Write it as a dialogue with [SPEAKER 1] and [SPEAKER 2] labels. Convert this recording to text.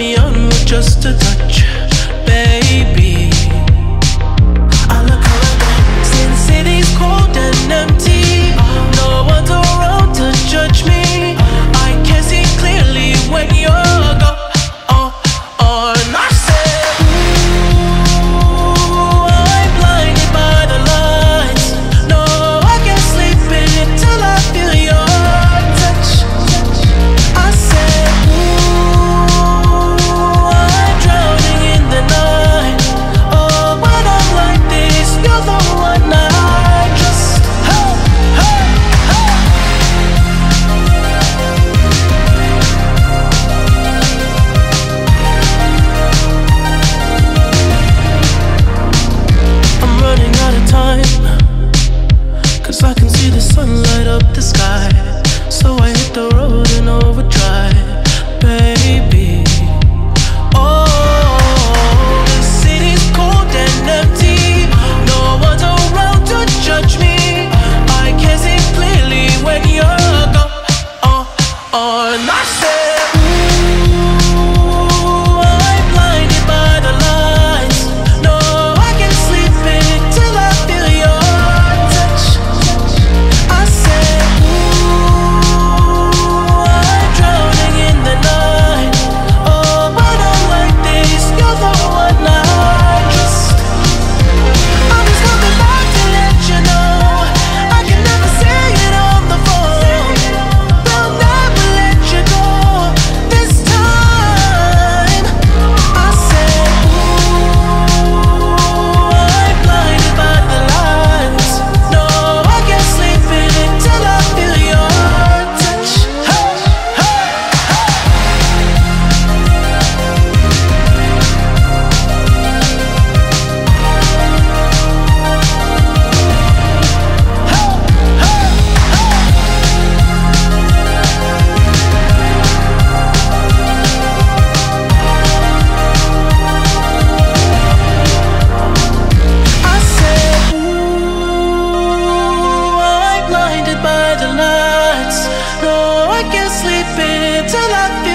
[SPEAKER 1] me on with just a touch, baby. I look around, since city's cold and empty, no one's around to judge me. I can see clearly when you're gone. I said, ooh, I'm blinded by the lights. No, I can't sleep until I feel your touch. I said, ooh, I'm drowning in the night. Oh, when I'm like this, you're the one I trust. Hey, hey, hey. I'm running out of time, 'cause I can see the sun light up the sky. So I hit the road in overdrive, baby. Oh, the city's cold and empty, no one's around to judge me. I can see clearly when you're gone. And I said, ooh, I'm blinded by the lights. No, I can't sleep until I feel your touch. I said, ooh, I'm drowning in the night. Oh, when I'm like this, you're the one I trust. I'm just coming back to let you know I can never say it on the phone. They'll never let you go this time. I said, ooh, I'm blinded by the lights. No, I can't sleep until I feel your touch. Hey, hey, I said, ooh, I'm blinded by the lights. No, I can't sleep until I feel